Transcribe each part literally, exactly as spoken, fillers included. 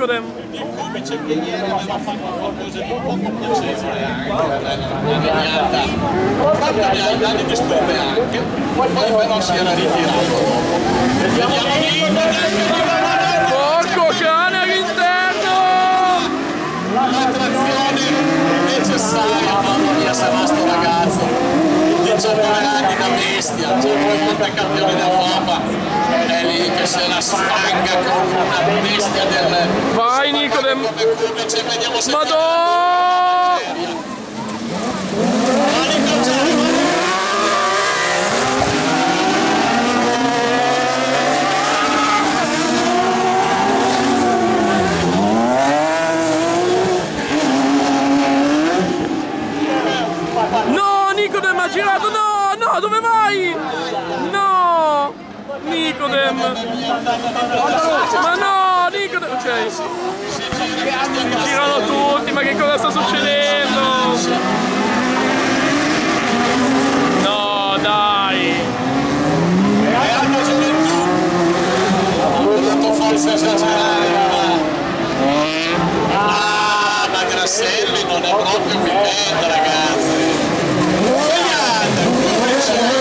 Nicodem. Come c'è che ieri aveva fatto qualcosa di poco piacevole anche, una regnata proprio ai danni di Spurre anche, poi però si era ritirato. Vediamo porco cane all'interno! la trazione necessaria, mamma mia, sarà sto ragazzo, diciannove anni da bestia, c'è poi quante campioni da fama, è lì che se la sfanga con una bestia del... Vai Nicodem! Come, come, cioè, vediamo se... Madonna! No, Nicodem ha girato, no, no, dove vai? No, Nicodem. Ma no, Nicodem, ok. Girano tutti, ma che cosa sta succedendo? No, dai. Ho voluto forse esagerare, ma... Ah, ma Grasselli non è proprio weekend, ragazzi. Guardate, come c'è.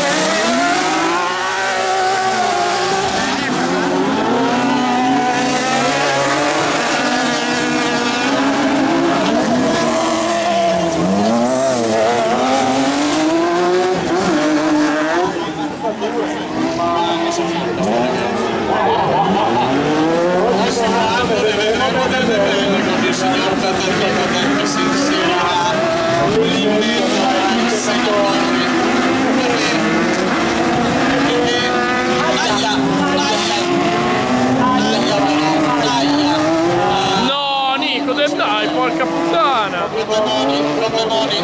No, Nicodem, dai, porca puttana! Problemoni, problemoni.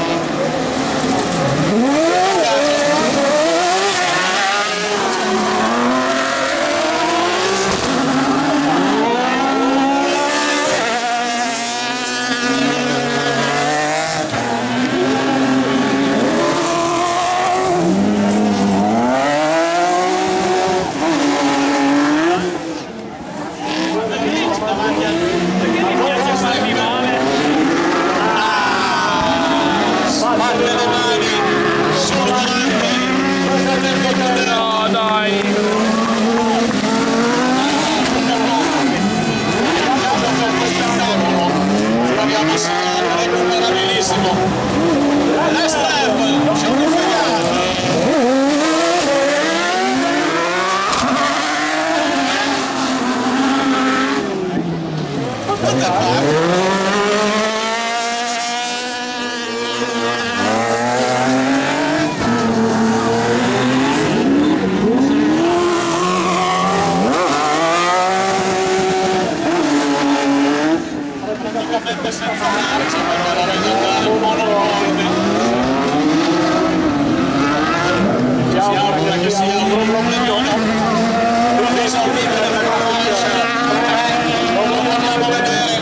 No, dai! Speriamo sia recuperabilissimo. L'Estep, ci riferiamo. Senza marcia, perché la voglio andare un monocorde. Si augura che sia un problemone non risolvibile da conoscere, lo vogliamo vedere.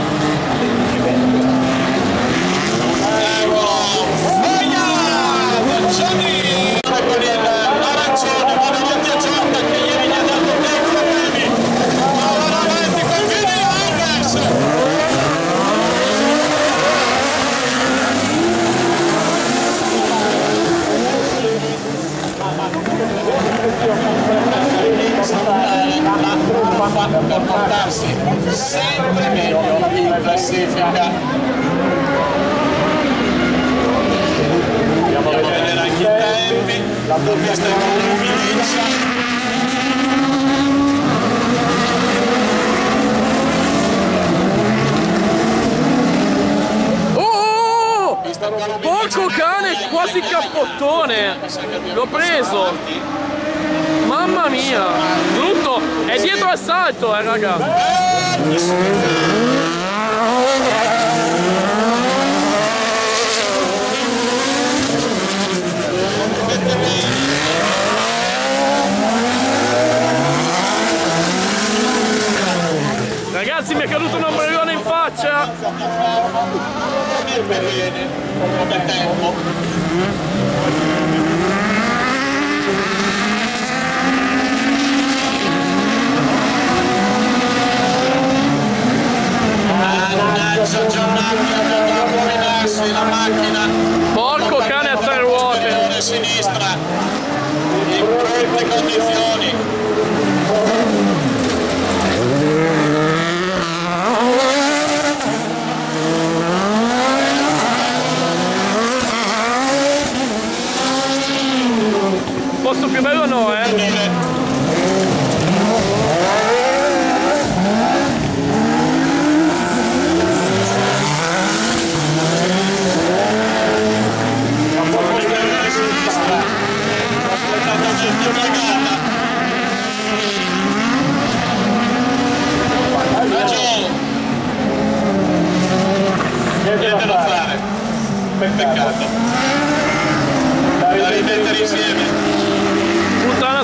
Ecco, Fogliat, Gianni con il arancione, va davanti a Giorda che ieri gli ha dato dei problemi, ma va avanti con Vini Alves. Per portarsi sempre meglio in classifica. Andiamo a vedere anche i tempi, la pista è molto umidiccia. Porco cane, quasi cappottone! L'ho preso! Mamma mia! Brutto! È dietro al salto, eh raga! Ragazzi, mi è caduto un ombrellone in faccia! Bene, come tempo.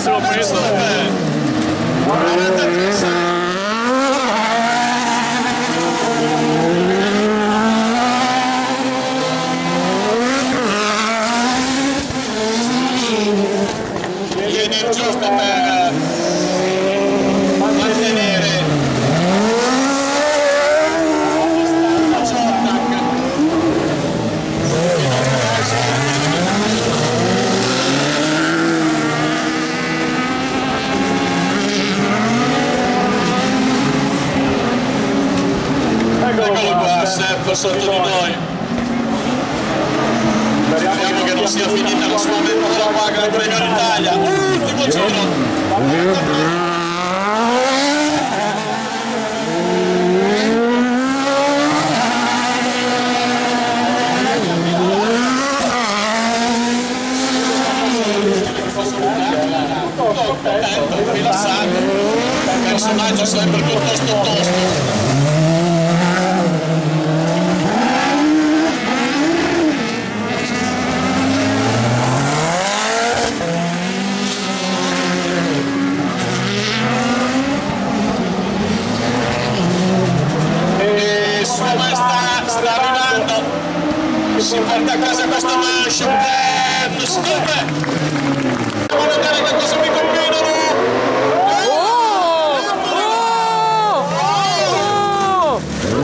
se l'ho preso. Viene giusto per mantenere la Jordan. Eccolo qua, Sepp sotto di noi. Speriamo che non sia finita la sua avventura qua, Gran Premio d'Italia. Ultimo giro. Contento, rilassato, personaggio sempre piuttosto tosto. E Sua Maestà sta arrivando, si porta a casa questo manche per scoop. Devo notare che cosa mi combinano. Oh! Oh! Oh!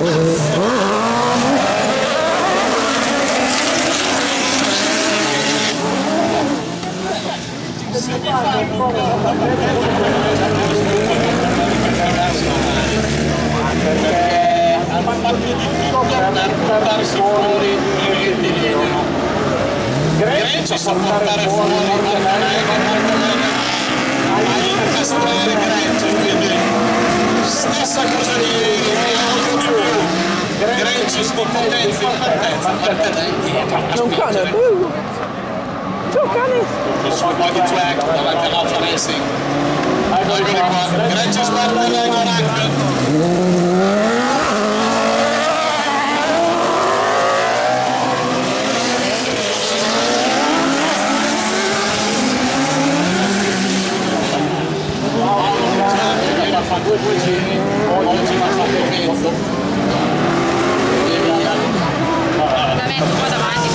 Perché hanno fatto di tutto per portarsi fuori il rettilineo. Grecci sa portare fuori Marcolego, Marcolego a incastrare Grecci, quindi stessa cosa di molto di più. Grecci con potenza in partenza, parte da indietro a spingere. C'è un cane! Il suo body track davanti all'Alfa Racing. Eccoli qua, Grecci sbatte Lego Rank. Fa due due giri, oggi mi ha fatto mezzo e via. La metto un po' davanti.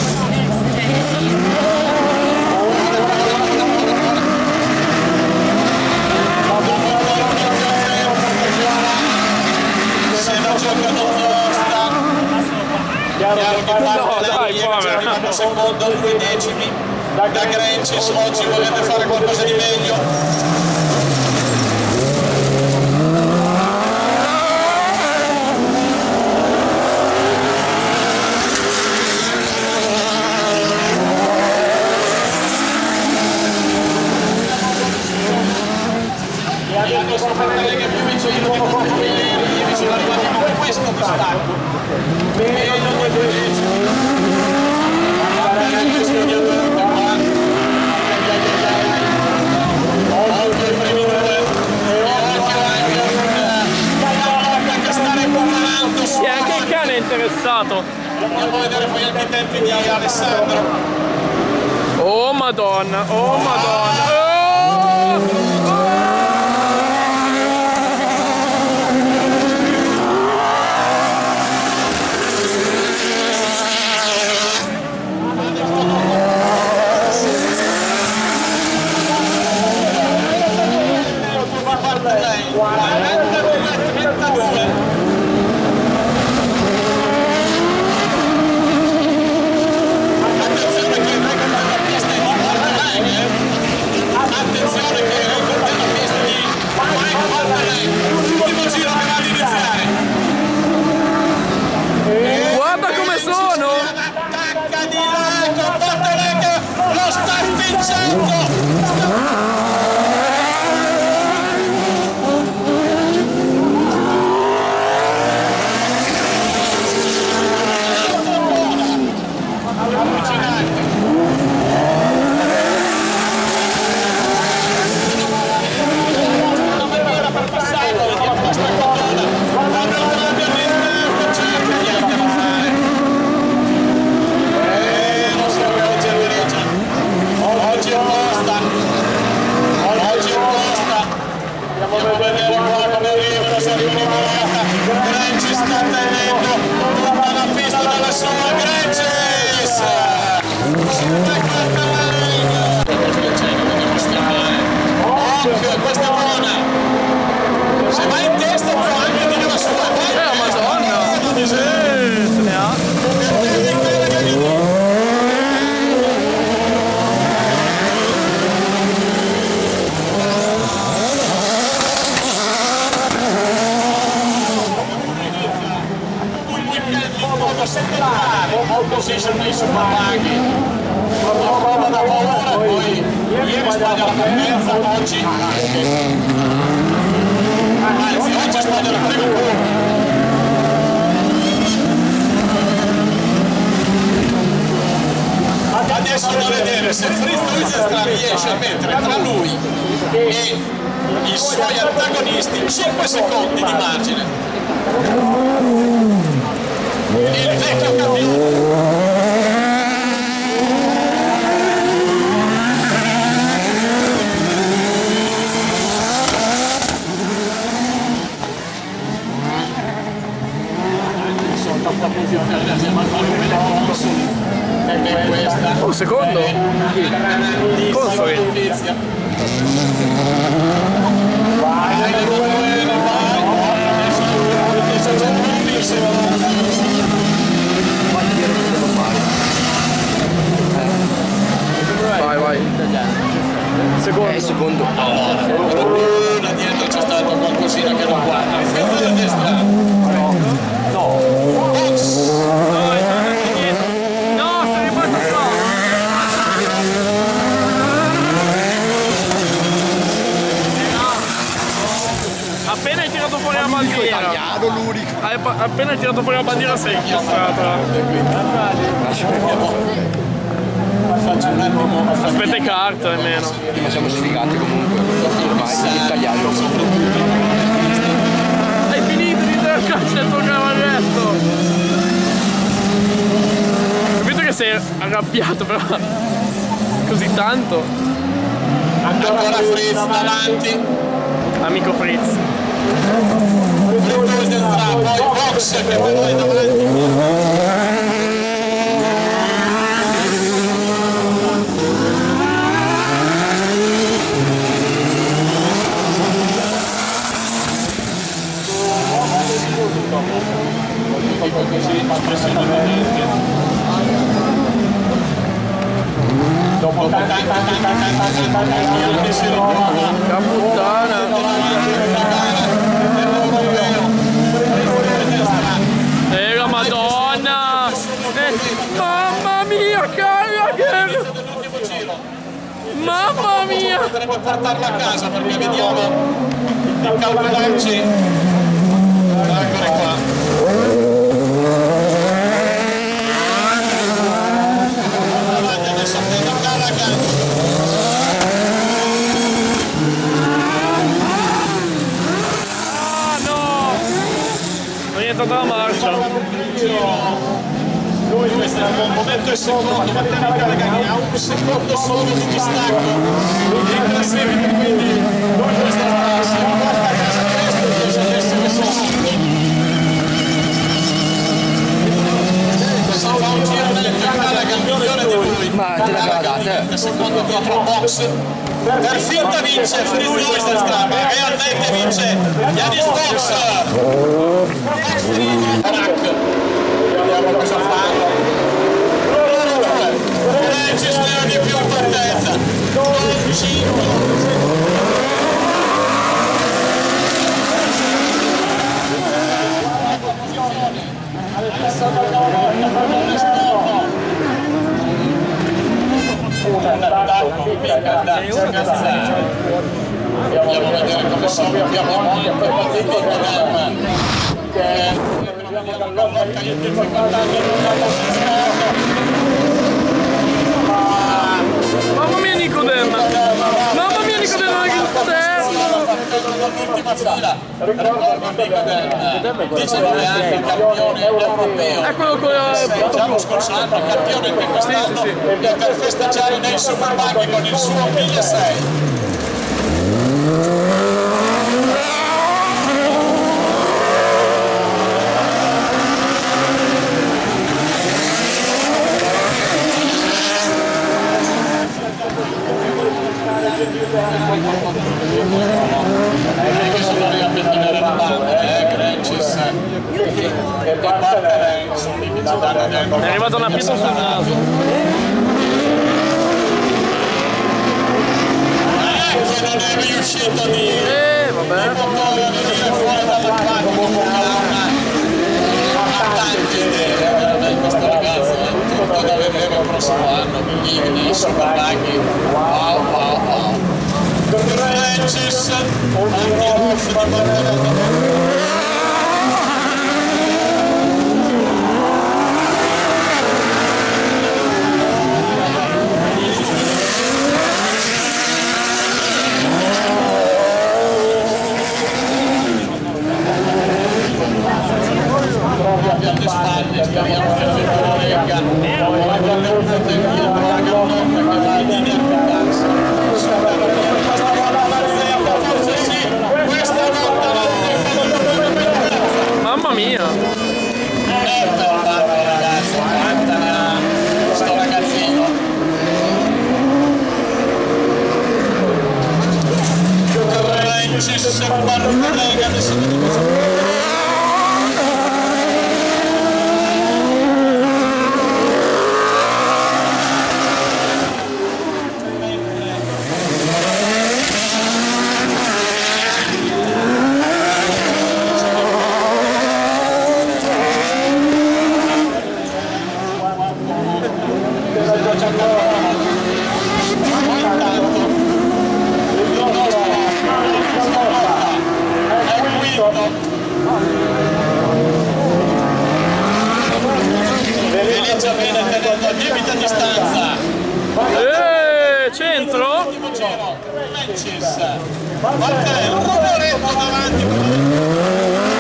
Se non gioca d'opposta, chiaro che parte lei che è arrivato secondo due decimi da Grencis. Oggi volete fare qualcosa di meglio? Questo fratello che più vicino di tutti ieri sono arrivati con questo distacco meno di due decimi. Guardate questo dietro qua, occhio ai primi due e occhio anche a un che sta recuperando su. E anche il cane è interessato. Andiamo a vedere poi anche i tempi di Alessandro. Oh madonna, oh madonna. Oh! Guarda come sono! Attacca di là, Bartoletta lo sta spingendo! Rock, questa è buona. Se vai in testa può anche dire la sua. Eh, la Madonna! Sì, se ne ha. Pole position nei superlaghi, una prova da paura, poi ieri sbaglia la partenza, oggi anche. Anzi, oggi sbaglia la prima curva. Adesso da vedere se Fritz Wiesenthal riesce a mettere tra lui e i suoi antagonisti cinque secondi di margine. Il vecchio campione. Un secondo? Consoli. Vai, vai. Secondo. Eh, secondo. Da dietro c'è stato qualcosina che non guarda. Fiume della destra. No. Box. No, stai ripartendo qua. Appena hai tirato fuori la bandiera. Hai appena hai tirato fuori la bandiera sei inchiastrata. Faccio un attimo. Aspetta i carte almeno. Ma siamo sfigati comunque. Ormai in italiano. Hai finito di dare il calcio al tuo cavalletto. Capito che sei arrabbiato però così tanto. Ancora Fritz davanti. Amico Fritz. Fritz del tra, poi Box che però è davanti. Così, impressionante. Dopo tanta tanta tanta tanta si ritrova Che puttana. Eh la Madonna. Eh, mamma mia Gallagher. Mamma mia. Potremmo portarla a casa perché vediamo di calcolarci. Eccole qua. La marcia. Lui questo è un momento e secondo, ha un secondo solo di distacco in classifica, quindi lui questa si porta a casa presto e riesce ad essere secondo. Se fa un giro nelle finale campione di lui, ma te l'aveva data. secondo dietro Box. Per finta vince Fritz Wiesenthal, realmente vince Janis Box. Vediamo cosa fa. Non ci sono di più in partenza. Non cinque. Andiamo a vedere come sono, abbiamo anche per partito il programma che colloca in difficoltà Mamma mia Nicodem! Mamma mia Nicodem all'interno! dall'ultima fila, ricordo Nicodem, diciannove anni, campione europeo. È quello con la... Già lo scorso anno campione anche quest'anno, sì, sì, sì. e per festeggiare nei Superbuggy con il suo milleseicento. Thank you. che sono arrivato a pettinare le bande, eh, Grencis e parte sono lì che ci danno dentro. È arrivata una pietra sul naso. Che non è riuscito a dire, Eh, vabbè. non poteva venire fuori dalla macchina con ha tante idee, veramente questo ragazzo è tutto da vedere il prossimo anno, gli i superlaghi, wow wow wow. Grencis, anche Ruff di Barcellona. Alle spalle, speriamo che il vento regga, poi quando è un po' di via, la grannotta che va in linea di danza, forse sì, questa volta la Mamma mia! è fermato ragazzi, guarda sto ragazzino. Grencis quando lega adesso. Felice bene tenendo a debita distanza. Eh, centro? Ultimo giro, Grencis. Guarda, un rumoretto davanti.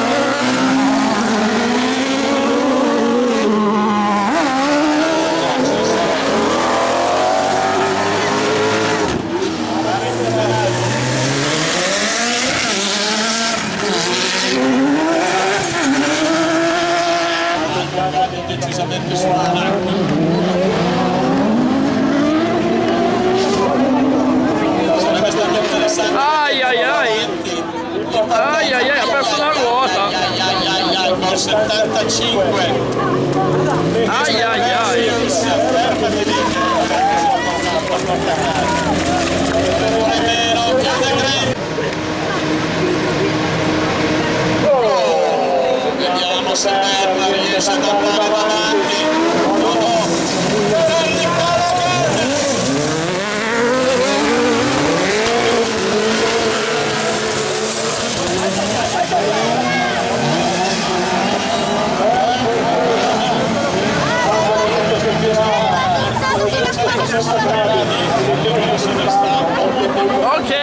Decisamente sulla macchina. Sarebbe stato interessante. Ai ai ai! Ai ai ai, ha perso la ruota! Ai ai ai ai, col settantacinque. Ai ai ai! Fermati lì. Ore meno, chiude Grencis. Vediamo se Berna riesce ad andare davanti. No, no. Ok!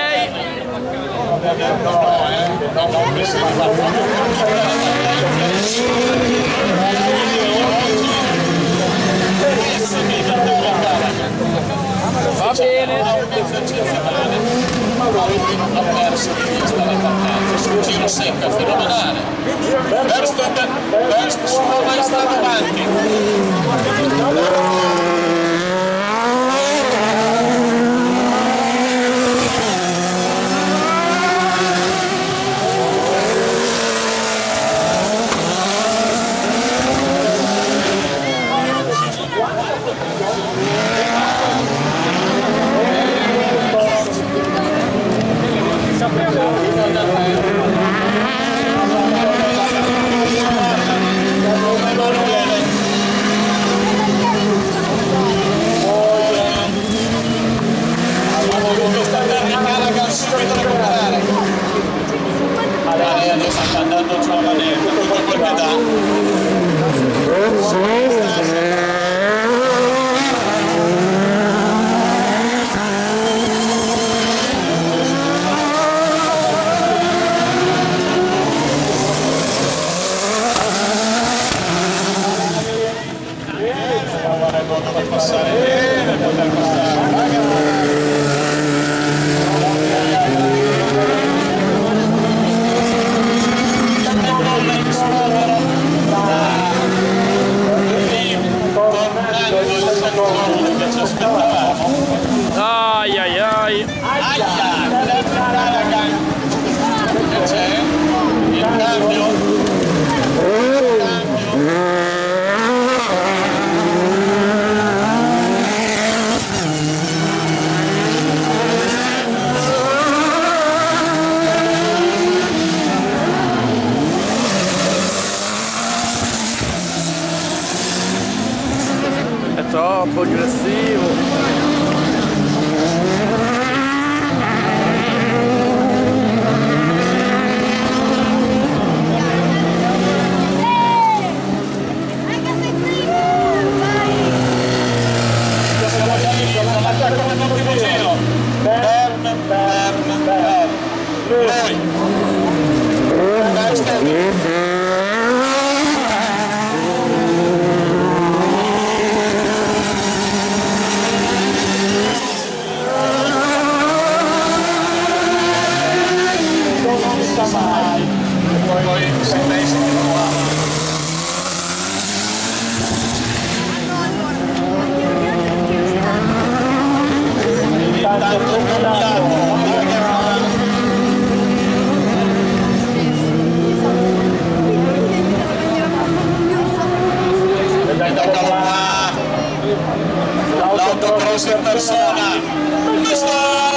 Va bene! Ha perso di vista la partenza sul giro secco, fenomenale. Verstappen, Verstappen mai stato avanti. Subito recuperare. Allora adesso sta andando giù a manetta, tutto quel che dà. Poter passare bene, poter passare. Lui. Poi si pensa di nuovo. Intanto cambiato, eccolo qua, l'autocross in persona, questo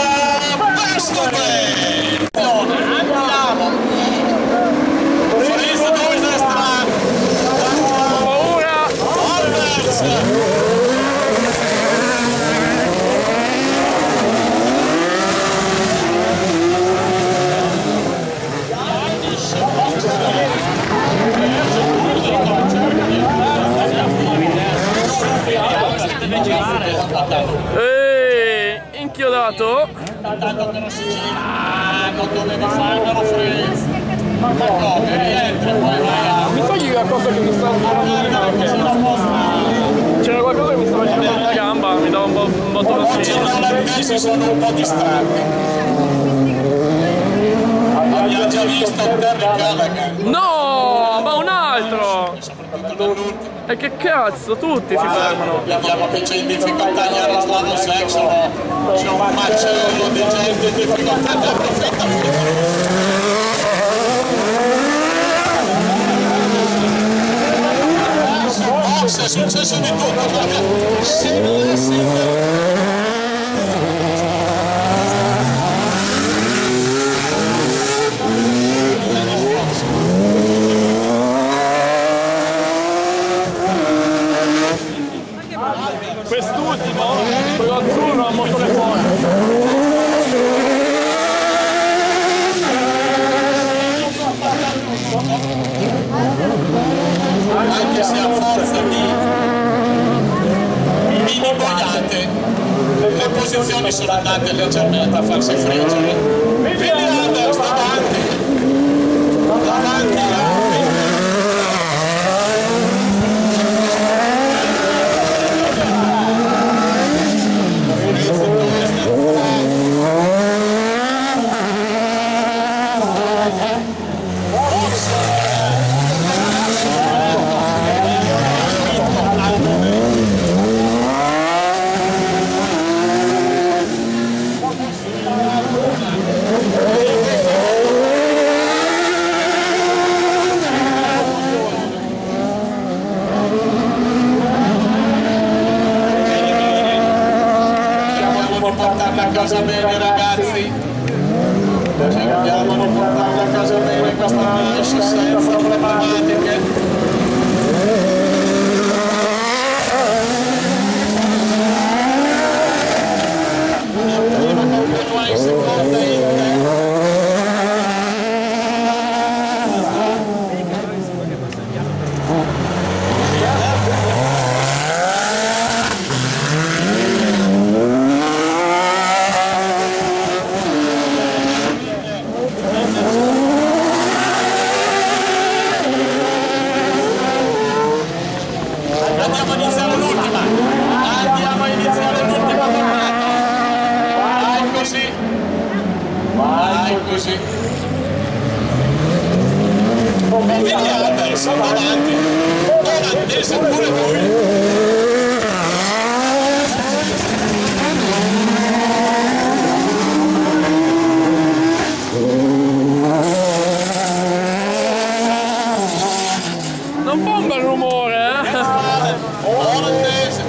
Verstappen, andiamo, Felice due destra, paura! Albers. Eeeh, inchiodato. Tanto che non si gira, non dovevi farmelo Fritz. Ma come? Rientri e poi vai a... Mi togli qualcosa che mi stava girando. C'era qualcosa che mi stava girando la gamba, mi dava un po' un botto da Oggi gli olandesi sono un po' distratti. Abbiamo già visto Terry Gallagher. No, ma un altro! Soprattutto nell'ultimo. E che cazzo, tutti si fermano. Vediamo che c'è in difficoltà Jaroslav Seksolov. C'è un macello di gente in difficoltà, ne approfitta. Box, è successo di tutto, guarda. Sembra essere... Quest'ultimo, quello azzurro, ha motore forte. Anche se a forza di mini boiate le posizioni sono andate leggermente a farsi friggere. Williams davanti, davanti a... portarla a casa bene ragazzi, cerchiamo di portarla a casa bene questa manche senza problematiche. Prima continua in seconda Inter. Andiamo a iniziare l'ultima, andiamo a iniziare l'ultima tornata, vai così, vai così, vediamo, siamo avanti, olandese pure lui. Non fa un bel rumore, eh? Olandese.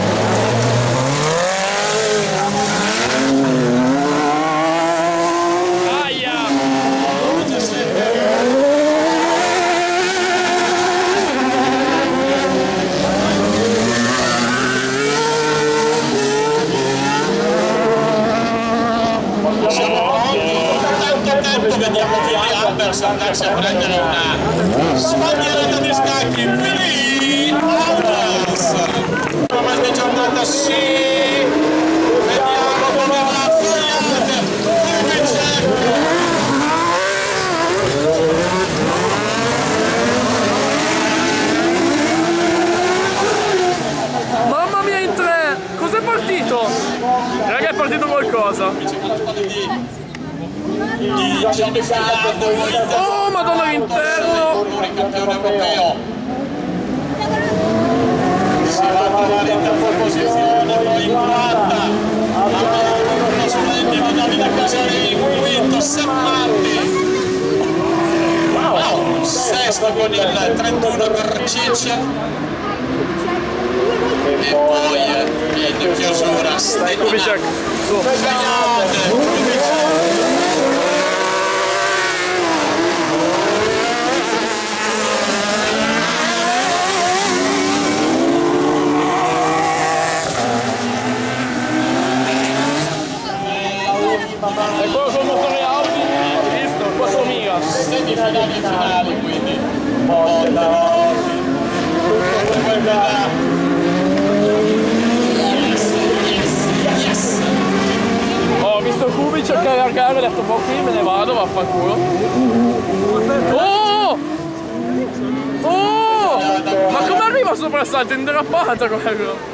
Aia! Siamo pronti, tanto tempo vediamo Willy Albers andarsi a prendere una sbandierata di scacchi. Willy Albers, ma di giornata sì, vediamo come va Fayad, come c'è di Johnny Fiat, Oh, madonna l'interno! campione europeo. Si va a trovare in terza posizione, poi in quarta abbiamo uno splendido Davide Casarin, quinto Sam Martin. Wow, sesto con il trentuno per Ciccia e poi in chiusura Kubicek, su. E quello col motore Audi, hai visto? quattromila. Semifinali e finali, quindi botte, botte, Oh, ho visto Kubicek che a gara, ho detto boh, qui me ne vado, vaffanculo. Oh! Oh! Ma come arriva sopra il salto? In derapata quello!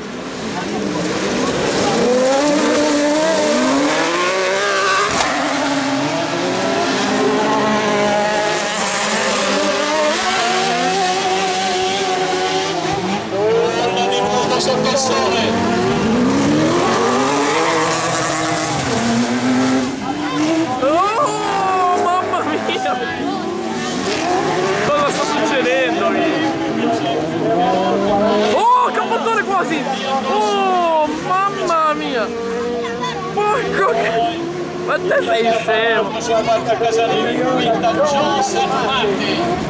sotto il sole. Oh, mamma mia! Cosa sta succedendo lì? Oh, capottone quasi! Oh, mamma mia! Porco che... Ma te sei scemo! Sulla barca Casarini, quinta Joseph Martin.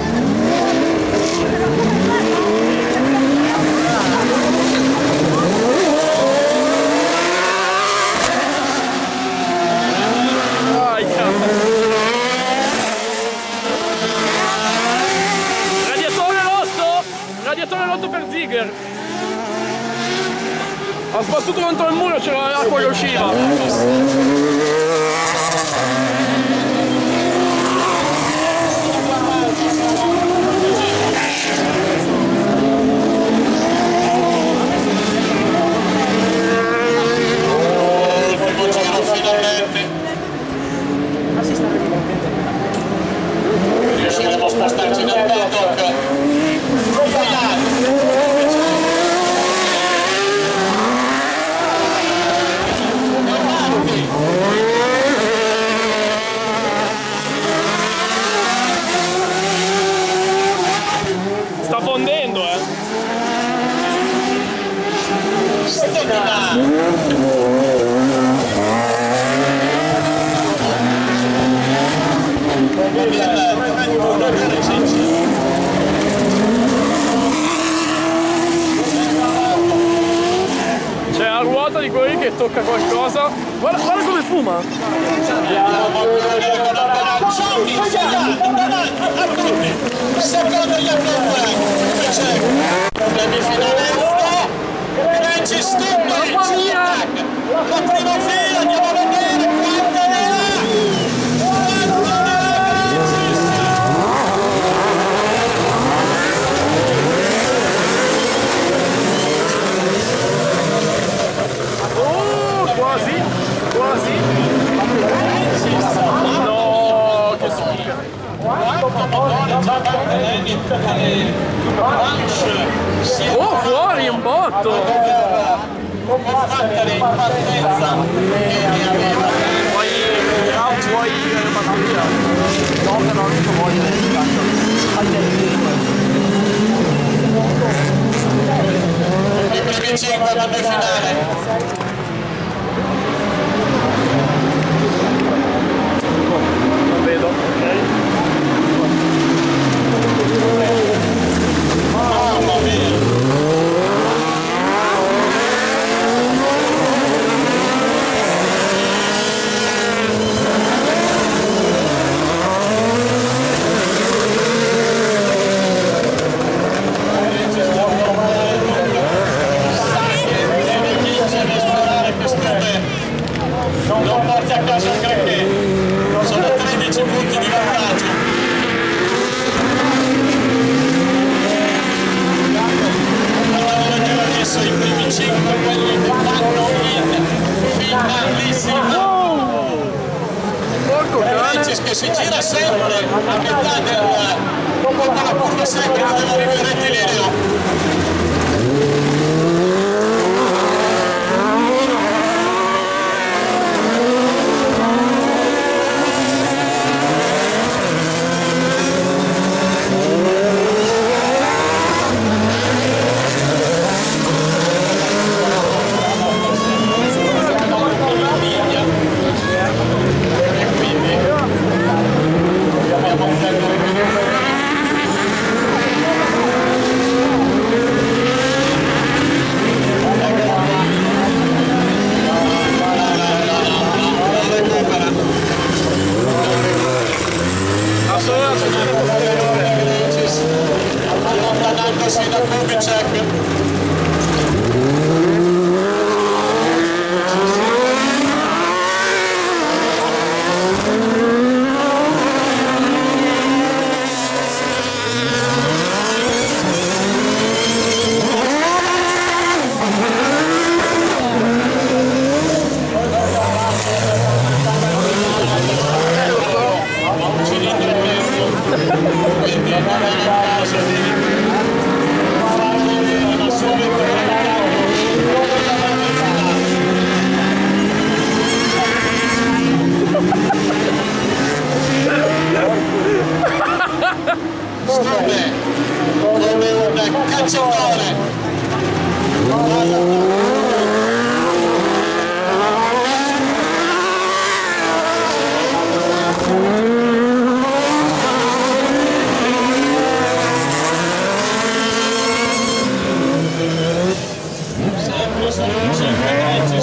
Radiatore rotto per Ziegler. Ha sbattuto contro il muro, c'era l'acqua che usciva. Ultimo giro finalmente. Riusciremo a spostarci nel paddock. Sta fondendo, eh! C'è la ruota di quelli che tocca qualcosa. Guarda, guarda come fuma! Secondo gli applausi, semifinale uno, Greggi Stuttgart, la prima fila, andiamo a vedere quante ne ha, quante ne ha Oh, quasi, quasi. No, che schifo. Oh, fuori un botto! combattere in partenza che ne aveva. Vuoi, vuoi batteria? No, però non voglio I primi cinque vanno in finale. Non vedo, ok. Mamma mia! Deve esplorare quest'ume porco cane. che si gira sempre a metà del dopo la curva secca dell'arrivo in rettilineo. Allontanandosi da Kubicek. Stube come un cacciatore. Sempre, sempre, sempre,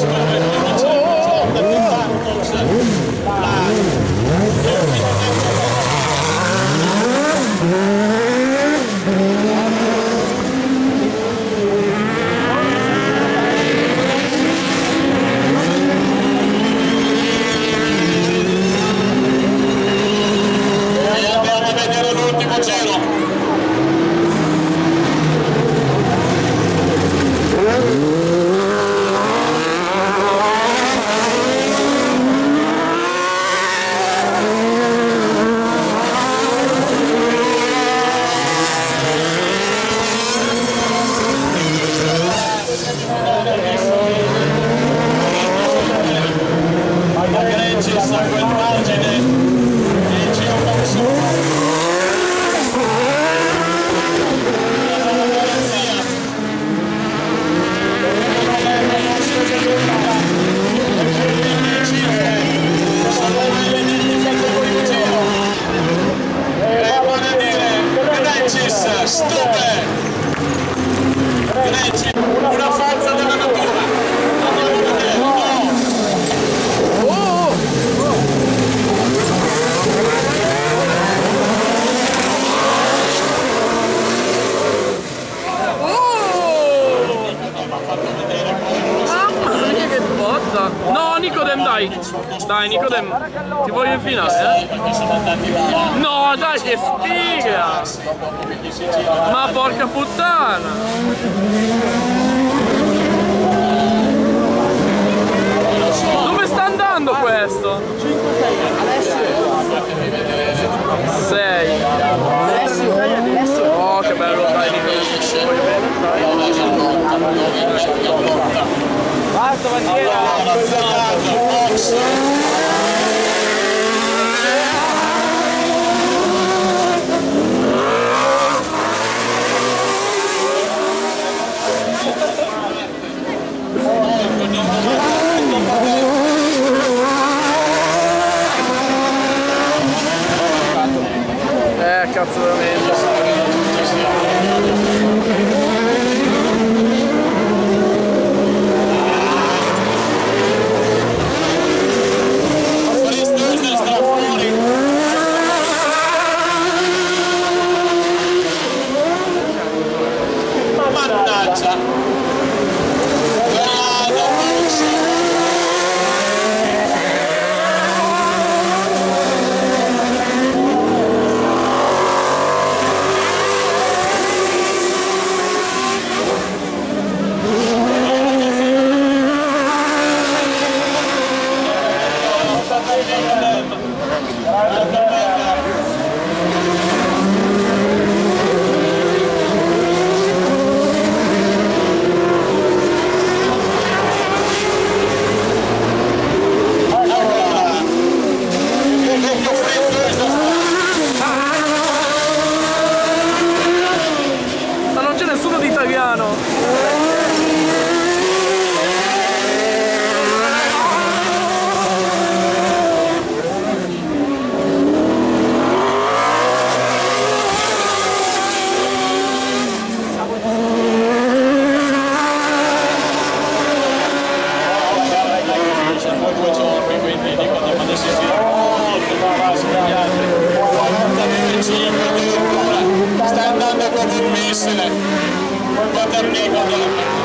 una forza della natura. Andiamo a vedere. Oh! Oh! Mamma mia che botta! No, Nicodem, dai! Dai, Nicodem, ti voglio in finale, eh? No, dai, che sfiga! Ma porca puttana! Dove sta andando questo? sei. Oh, che bello, dai, basta, bandiera! Eh, cazzo veramente. Internego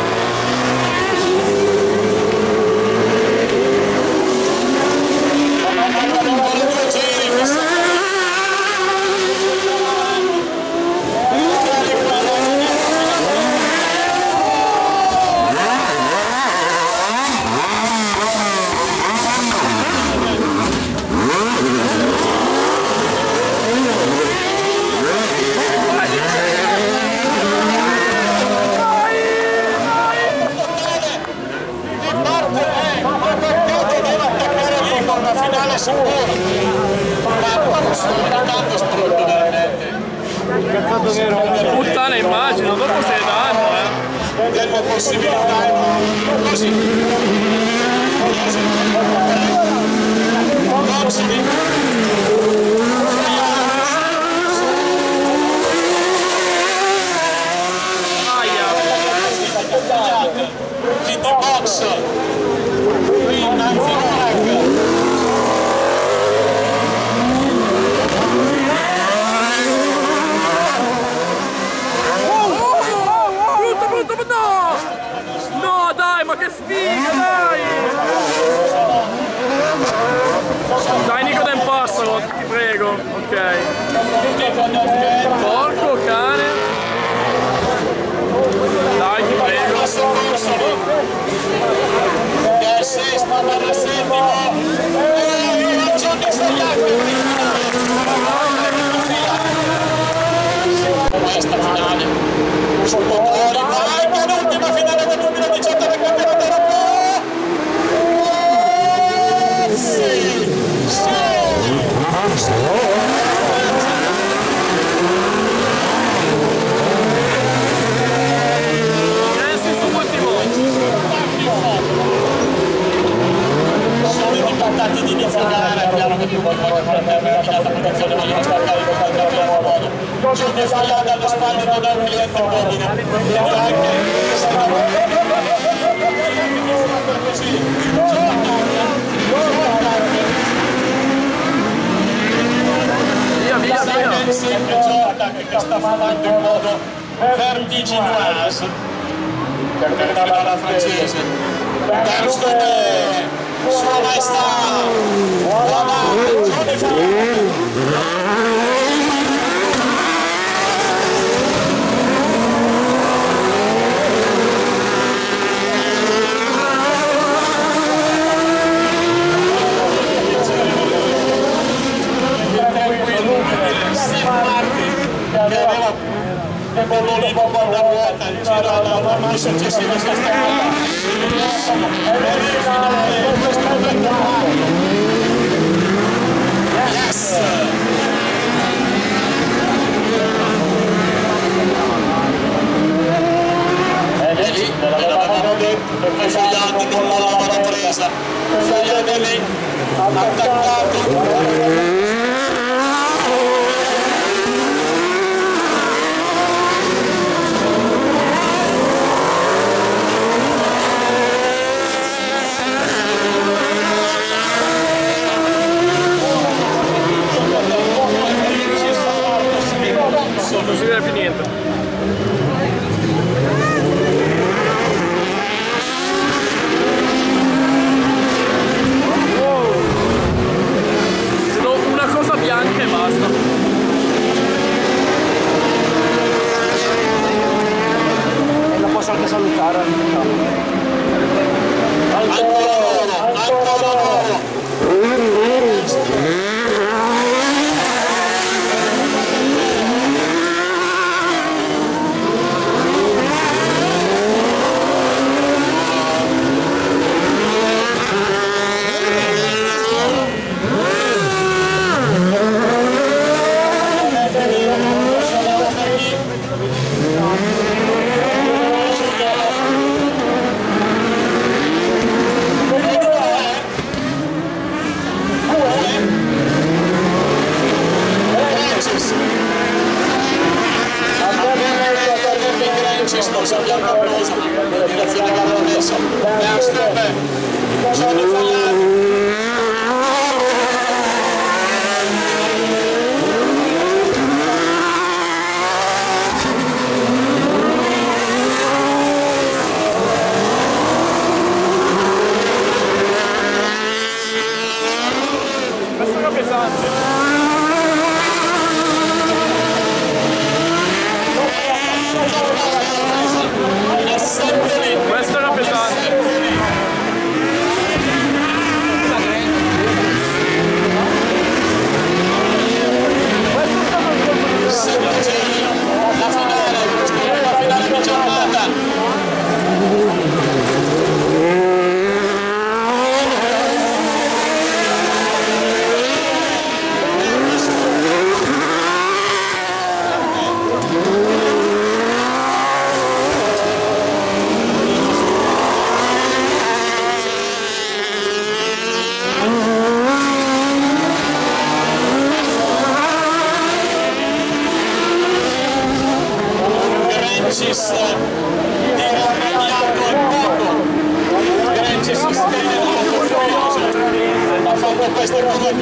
puttana immagino, dopo se ne danno eh. delle possibilità così di box in No! No dai, ma che sfiga, dai! Dai Nicodem, passalo, ti prego, ok. Porco cane! Dai, ti prego. Che è sesta per il settimo e Giorni questa finale sul motore, vai che è l'ultima finale del duemiladiciotto del campionato europeo. Sì, sì, Francis ultimo. sono impattati di inizio gara, è chiaro che più poi poi per determinata posizione vogliono staccare di qualche altro modo. Giorni Fagliata alle spalle non è un cliente immobile, quindi anche così Via, via, via. sempre Jordan che sta falando in modo vertiginoso per terminare la francese. Verstappen, sua maestà, Giorni Fagliata. Che aveva il bollolino quando ruota il giro alla ormai successiva sia stata e lì finale questo spettacolo. Yes! E lì l'avevamo detto che Fagliati non l'avevano presa, Fagliati lì attaccato. Non si vede più niente. Wow. Vedo una cosa bianca e basta. E la posso anche salutare. Ancora loro, ancora loro. Non sappiamo cosa, la direzione che hanno messo. Verstappen, Giorni Fagliati.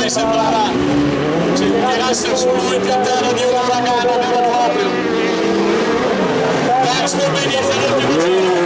mi sembrava ci tirasse su lui più a terra di un uragano vero e proprio. Daxton inizia l'ultimo giro.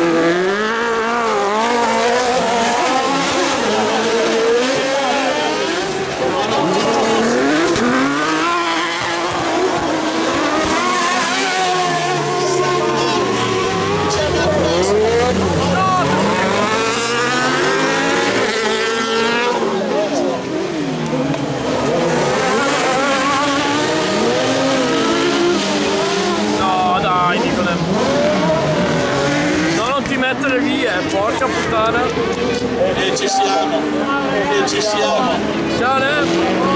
Mettere via, porca puttana. E ci siamo, e ci siamo. Ciao,